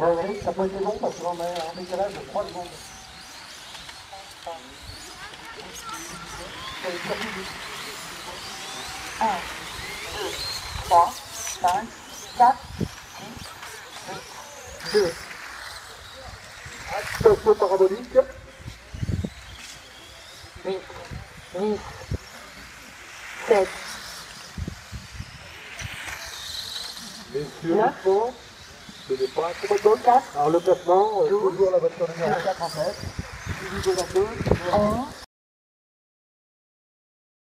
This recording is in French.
Bon, oui, ça n'a pas été long parce qu'on est en décalage de 3 secondes. 1, 2, 3, 5, 4, 6, 2. Attention parabolique. 8, 10, 7. Messieurs, doucement, ce n'est pas un combat de 4. Alors le placement, toujours la voiture numéro 4 en tête, suivi de la 2, 1.